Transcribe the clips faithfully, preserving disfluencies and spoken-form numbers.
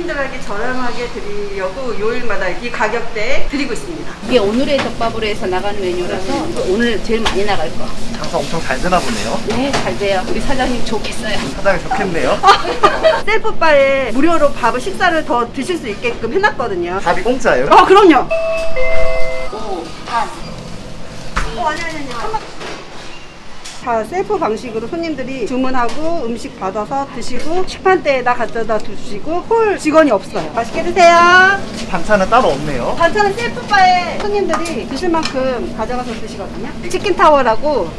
손님들에게 저렴하게 드리려고 요일마다 이 가격대에 드리고 있습니다. 이게 오늘의 덮밥으로 해서 나가는 메뉴라서 오늘 제일 많이 나갈 거. 장사 엄청 잘 되나 보네요. 네, 잘 돼요. 우리 사장님 좋겠어요. 사장님 좋겠네요. 셀프바에 무료로 밥을 식사를 더 드실 수 있게끔 해놨거든요. 밥이 공짜예요? 어, 그럼요. 오, 반. 어, 아니, 아니, 아니. 다 셀프 방식으로 손님들이 주문하고 음식 받아서 드시고 식판대에다 갖다 두시고 홀 직원이 없어요. 맛있게 드세요. 반찬은 따로 없네요. 반찬은 셀프바에 손님들이 드실 만큼 가져가서 드시거든요. 치킨타워라고.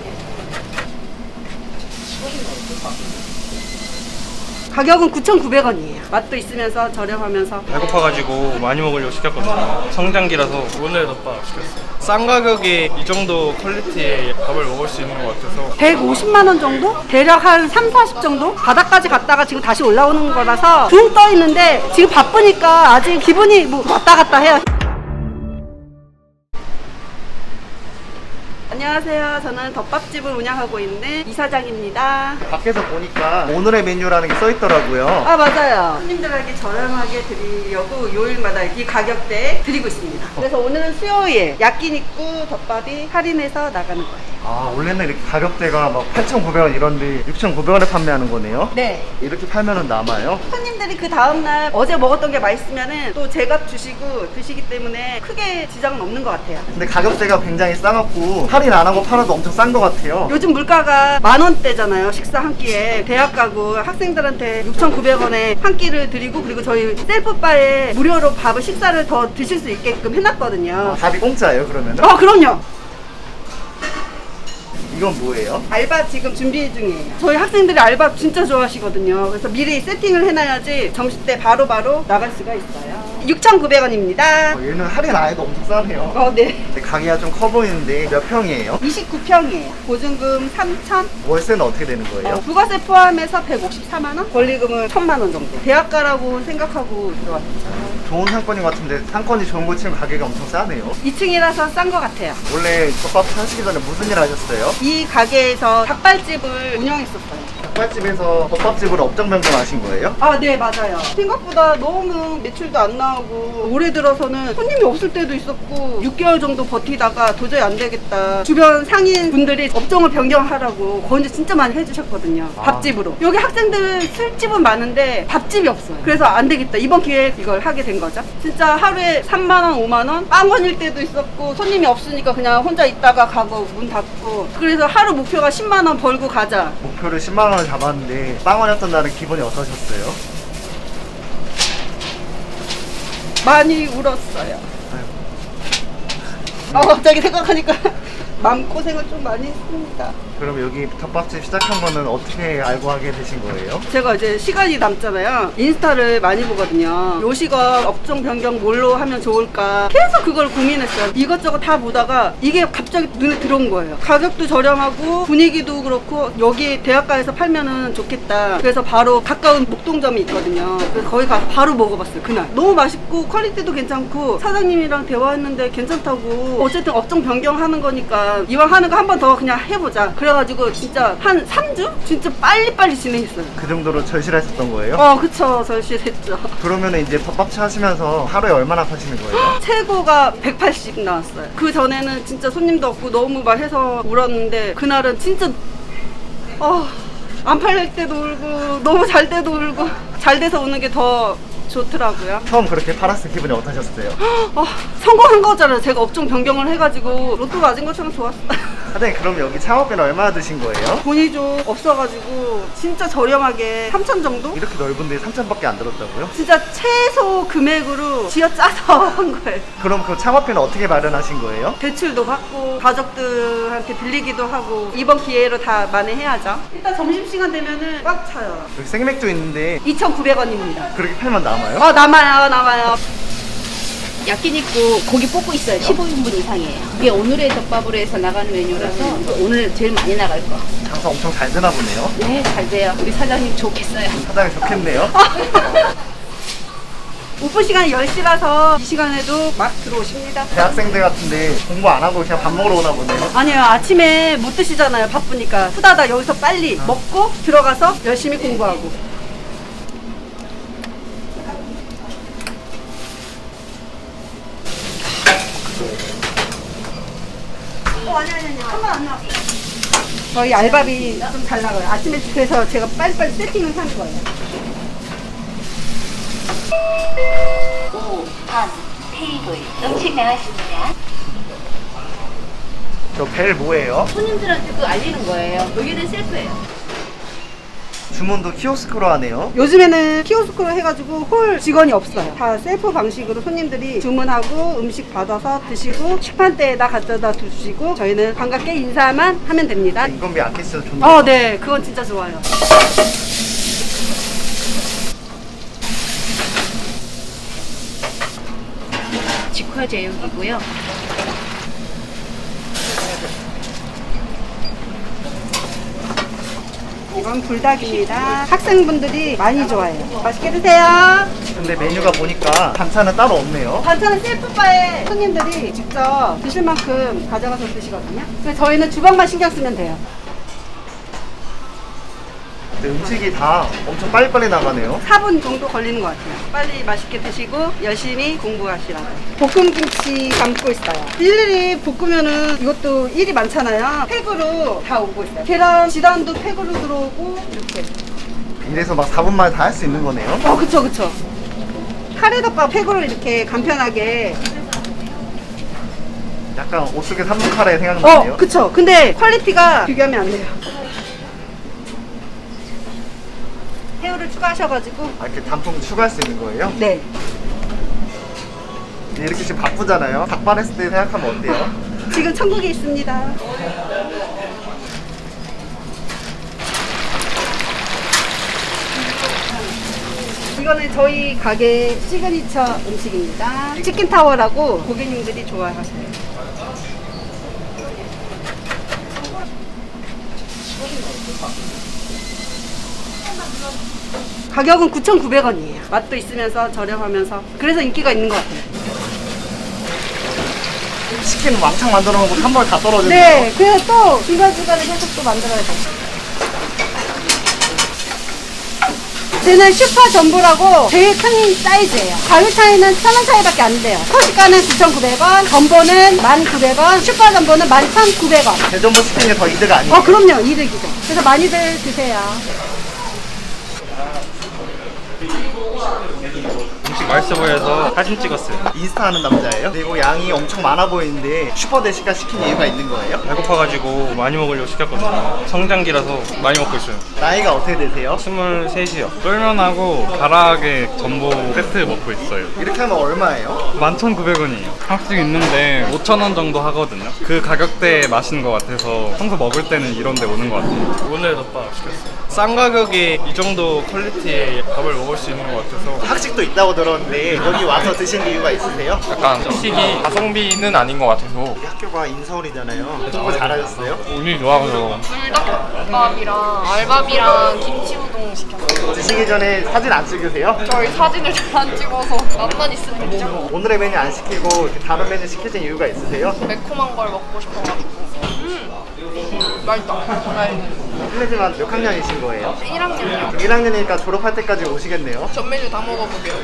가격은 구천구백 원이에요. 맛도 있으면서 저렴하면서. 배고파가지고 많이 먹으려고 시켰거든요. 성장기라서 오늘 덮밥 시켰어요. 싼 가격에 이 정도 퀄리티의 밥을 먹을 수 있는 것 같아서 백오십만 원 정도? 대략 한 삼, 사십 정도? 바닥까지 갔다가 지금 다시 올라오는 거라서 붕 떠 있는데 지금 바쁘니까 아직 기분이 뭐 왔다 갔다 해요. 안녕하세요. 저는 덮밥집을 운영하고 있는 이사장입니다. 밖에서 보니까 오늘의 메뉴라는 게 써 있더라고요. 아, 맞아요. 손님들에게 저렴하게 드리려고 요일마다 이 가격대에 드리고 있습니다. 그래서 오늘은 수요일 야끼니쿠 덮밥이 할인해서 나가는 거예요. 아, 원래는 이렇게 가격대가 막 팔천구백 원 이런데 육천구백 원에 판매하는 거네요? 네. 이렇게 팔면은 남아요? 손님들이 그 다음날 어제 먹었던 게 맛있으면은 또 제값 주시고 드시기 때문에 크게 지장은 없는 것 같아요. 근데 가격대가 굉장히 싸갖고 할인 안 하고 팔아도 엄청 싼 것 같아요. 요즘 물가가 만 원대잖아요. 식사 한 끼에. 대학 가고 학생들한테 육천구백 원에 한 끼를 드리고 그리고 저희 셀프바에 무료로 밥을 식사를 더 드실 수 있게끔 해놨거든요. 아, 밥이 공짜예요 그러면은? 어, 그럼요. 이건 뭐예요? 알바 지금 준비 중이에요. 저희 학생들이 알바 진짜 좋아하시거든요. 그래서 미리 세팅을 해놔야지 점심 때 바로바로 나갈 수가 있어요. 육천구백 원입니다. 어, 얘는 할인 안 해도 엄청 싸네요. 어, 네. 근데 가게가 좀 커 보이는데 몇 평이에요? 이십구 평이에요. 보증금 삼천. 월세는 어떻게 되는 거예요? 어, 부가세 포함해서 백오십사만 원? 권리금은 천만 원 정도. 대학가라고 생각하고 들어왔죠. 좋은 상권인 것 같은데 상권이 좋은 곳 치면 가격이 엄청 싸네요. 이 층이라서 싼 것 같아요. 원래 덮밥 하시기 전에 무슨 일 하셨어요? 이 가게에서 닭발집을 운영했었어요. 닭발집에서 덮밥집으로 업종 변경하신 거예요? 아, 네, 맞아요. 생각보다 너무 매출도 안 나오고 올해 들어서는 손님이 없을 때도 있었고 육 개월 정도 버티다가 도저히 안 되겠다. 주변 상인 분들이 업종을 변경하라고 권유 진짜 많이 해주셨거든요. 아. 밥집으로. 여기 학생들 술집은 많은데 밥집이 없어요. 그래서 안 되겠다. 이번 기회에 이걸 하게 된 거죠. 진짜 하루에 삼만 원, 오만 원? 빵원일 때도 있었고 손님이 없으니까 그냥 혼자 있다가 가고 문 닫고 그래서 하루 목표가 십만 원 벌고 가자. 목표를 십만 원을 잡았는데 빵원이었던 날은 기분이 어떠셨어요? 많이 울었어요. 아, 갑자기 생각하니까 마음고생을 좀 많이 했습니다. 그럼 여기 덮밥집 시작한 거는 어떻게 알고 하게 되신 거예요? 제가 이제 시간이 남잖아요. 인스타를 많이 보거든요. 요식업 업종 변경 뭘로 하면 좋을까 계속 그걸 고민했어요. 이것저것 다 보다가 이게 갑자기 눈에 들어온 거예요. 가격도 저렴하고 분위기도 그렇고 여기 대학가에서 팔면은 좋겠다. 그래서 바로 가까운 목동점이 있거든요. 그래서 거기 가서 바로 먹어봤어요. 그날 너무 맛있고 퀄리티도 괜찮고 사장님이랑 대화했는데 괜찮다고 어쨌든 업종 변경하는 거니까 이왕 하는 거 한 번 더 그냥 해보자. 그래가지고 진짜 한 삼 주? 진짜 빨리빨리 진행했어요. 그 정도로 절실하셨던 거예요? 어, 그쵸. 절실했죠. 그러면 이제 덮밥집 하시면서 하루에 얼마나 파시는 거예요? 최고가 백팔십 나왔어요. 그 전에는 진짜 손님도 없고 너무 막 해서 울었는데 그날은 진짜 어, 안 팔릴 때도 울고 너무 잘 때도 울고 잘 돼서 우는 게 더 좋더라고요. 처음 그렇게 팔았을 기분이 어떠셨어요? 어, 성공한 거잖아요. 제가 업종 변경을 해가지고 로또 맞은 것처럼 좋았어요. 사장님 그럼 여기 창업비는 얼마나 드신 거예요? 돈이 좀 없어가지고 진짜 저렴하게 삼천 정도? 이렇게 넓은데 삼천밖에 안 들었다고요? 진짜 최소 금액으로 쥐어짜서 한 거예요. 그럼 그 창업비는 어떻게 마련하신 거예요? 대출도 받고 가족들한테 빌리기도 하고 이번 기회로 다 만회해야죠. 일단 점심시간 되면은 꽉 차요. 여기 생맥주 있는데 이천구백 원입니다. 그렇게 팔면 남아요? 어, 남아요, 남아요. 야끼니쿠 고기 볶고 있어요. 십오 인분 이상이에요. 이게 오늘의 덮밥으로 해서 나가는 메뉴라서 오늘 제일 많이 나갈 거. 장사 엄청 잘 되나 보네요? 네, 잘 돼요. 우리 사장님 좋겠어요. 사장님 좋겠네요? 오픈 시간이 열 시라서 이 시간에도 막 들어오십니다. 대학생들 같은데 공부 안 하고 그냥 밥 먹으러 오나 보네요? 아니요, 아침에 못 드시잖아요. 바쁘니까. 후다닥 여기서 빨리 먹고 들어가서 열심히 공부하고. 아니 아니 아니 한번 안 나왔어. 저희 알밥이 좀 잘 나가요. 아침에 그래서 제가 빨리빨리 세팅을 하는 거예요. 오, 반, 테이블, 음식 나왔습니다. 저 벨 뭐예요? 손님들한테 그 알리는 거예요. 여기는 셀프예요. 주문도 키오스크로 하네요. 요즘에는 키오스크로 해가지고 홀 직원이 없어요. 다 셀프 방식으로 손님들이 주문하고 음식 받아서 드시고 식판대에다 갖다 두시고 저희는 반갑게 인사만 하면 됩니다. 인건비 아끼셔서 좋네요. 어, 네, 그건 진짜 좋아요. 직화 제육이고요. 이건 불닭입니다. 학생분들이 많이 좋아해요. 맛있게 드세요. 근데 메뉴가 보니까 반찬은 따로 없네요. 반찬은 셀프바에 손님들이 직접 드실 만큼 가져가서 드시거든요. 그래서 저희는 주방만 신경 쓰면 돼요. 근데 음식이 다 엄청 빨리빨리 나가네요. 사 분 정도 걸리는 것 같아요. 빨리 맛있게 드시고 열심히 공부하시라고. 볶음김치 담고 있어요. 일일이 볶으면은 이것도 일이 많잖아요. 팩으로 다 오고 있어요. 계란 지단도 팩으로 들어오고 이렇게. 이래서 막 사 분 만에 다 할 수 있는 거네요. 어, 그쵸, 그쵸. 카레덮밥 팩으로 이렇게 간편하게. 약간 오뚜기 삼분 카레 생각나네요. 어, 그쵸. 근데 퀄리티가 비교하면 안 돼요. 새우를 추가하셔가지고. 아, 이렇게 단품 추가할 수 있는 거예요? 네. 이렇게 지금 바쁘잖아요. 닭발 했을 때 생각하면 어때요? 지금 천국에 있습니다. 이거는 저희 가게 시그니처 음식입니다. 치킨 타워라고 고객님들이 좋아하셔요. 가격은 구천구백 원이에요. 맛도 있으면서 저렴하면서 그래서 인기가 있는 것 같아요. 치킨 왕창 만들어 놓고 한 번에 다 떨어지네요. 네, 그래서 또 중간중간에 계속 또 만들어야 돼요. 쟤는 슈퍼 전보라고 제일 큰 사이즈예요. 가격 차이는 천 원 차이밖에 안 돼요. 소시가는 구천구백 원, 전보는 만 구백 원, 슈퍼 전보는 만 천구백 원. 대전보 치킨 게 더 이득 아니에요? 어, 그럼요. 이득이죠. 그래서 많이들 드세요. 음식 맛있어 보여서 사진 찍었어요. 인스타 하는 남자예요? 그리고 양이 엄청 많아 보이는데 슈퍼 대시가 시킨 이유가 있는 거예요? 배고파가지고 많이 먹으려고 시켰거든요. 성장기라서 많이 먹고 있어요. 나이가 어떻게 되세요? 스물셋이요. 쫄면하고 가라아게 전복 세트 먹고 있어요. 이렇게 하면 얼마예요? 만 천구백 원이에요. 하나씩 있는데 오천 원 정도 하거든요. 그 가격대에 맛있는 것 같아서 평소 먹을 때는 이런 데 오는 것 같아요. 오늘 덮밥 시켰어요. 싼 가격에 이 정도 퀄리티의 밥을 먹을 수 있는 것 같아서. 학식도 있다고 들었는데 여기 와서 드신 이유가 있으세요? 약간 식이 가성비는 아닌 것 같아서 우리 학교가 인서울이잖아요. 정보 잘하셨어요? 운이 좋아서 불닭볶음밥이랑 알밥이랑 김치 우동 시켰어요. 드시기 전에 사진 안 찍으세요? 저희 사진을 잘 안 찍어서 맛만 있으면 되죠. 오늘의 메뉴 안 시키고 이렇게 다른 메뉴 시키신 이유가 있으세요? 매콤한 걸 먹고 싶어가지고. 음, 맛있다. 맛있네. 실례지만 몇 학년이신 거예요? 일 학년이요. 일 학년이니까 졸업할 때까지 오시겠네요. 전 메뉴 다 먹어보게요.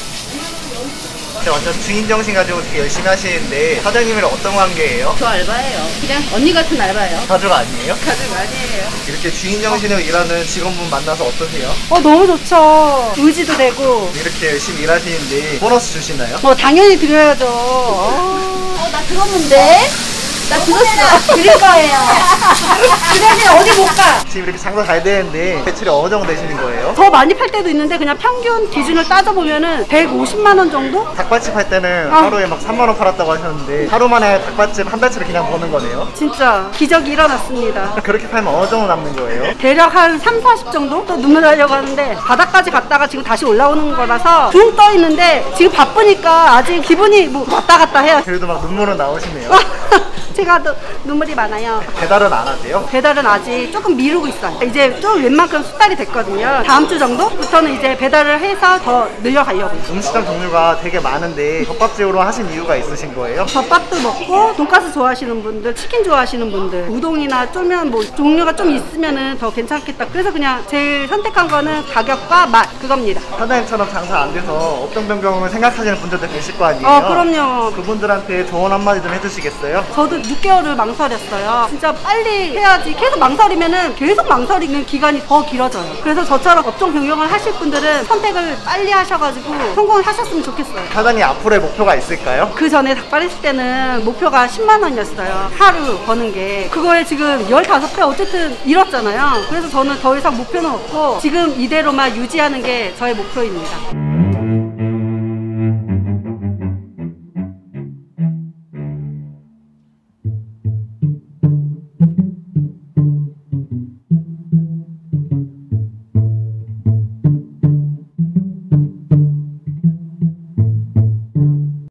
근데 완전 주인 정신 가지고 되게 열심히 하시는데 사장님이랑 어떤 관계예요? 저 알바예요. 그냥 언니 같은 알바예요. 가족 아니에요? 가족 아니에요. 이렇게 주인 정신으로 일하는 직원분 만나서 어떠세요? 어, 너무 좋죠. 의지도 되고. 이렇게 열심히 일하시는데 보너스 주시나요? 뭐, 당연히 드려야죠. 어, 어, 나 들었는데? 나 들었어. 드릴 거예요. 그 대신 어디 못 가. 지금 이렇게 장사 잘 되는데 매출이 어느 정도 되시는 거예요? 더 많이 팔 때도 있는데 그냥 평균 기준을 따져보면은 백오십만 원 정도? 닭발집 할 때는 아. 하루에 막 삼만 원 팔았다고 하셨는데 하루 만에 닭발집 한 달치를 그냥 버는 거네요? 진짜 기적이 일어났습니다. 그렇게 팔면 어느 정도 남는 거예요? 대략 한 삼, 사십 정도? 또 눈물 나려고 하는데 바닥까지 갔다가 지금 다시 올라오는 거라서 붕 떠 있는데 지금 바쁘니까 아직 기분이 뭐 왔다 갔다 해요. 그래도 막 눈물은 나오시네요. 제가 또 눈물이 많아요. 배달은 안 하세요? 배달은 아직 조금 미루고 있어요. 이제 좀 웬만큼 수달이 됐거든요. 다음 주 정도부터는 이제 배달을 해서 더 늘려가려고요. 음식점 종류가 되게 많은데 덮밥집으로 하신 이유가 있으신 거예요? 덮밥도 먹고 돈가스 좋아하시는 분들, 치킨 좋아하시는 분들, 우동이나 쫄면 뭐 종류가 좀 있으면은 더 괜찮겠다. 그래서 그냥 제일 선택한 거는 가격과 맛 그겁니다. 사장님처럼 장사 안 돼서 업종 변경을 생각하시는 분들도 계실 거 아니에요? 어, 그럼요. 그분들한테 조언 한마디 좀 해주시겠어요? 있어요? 저도 육 개월을 망설였어요. 진짜 빨리 해야지. 계속 망설이면은 계속 망설이는 기간이 더 길어져요. 그래서 저처럼 업종 변경을 하실 분들은 선택을 빨리 하셔가지고 성공을 하셨으면 좋겠어요. 사장님 앞으로의 목표가 있을까요? 그 전에 닭발 했을 때는 목표가 십만 원이었어요. 하루 버는 게. 그거에 지금 열다섯 배 어쨌든 잃었잖아요. 그래서 저는 더 이상 목표는 없고 지금 이대로만 유지하는 게 저의 목표입니다.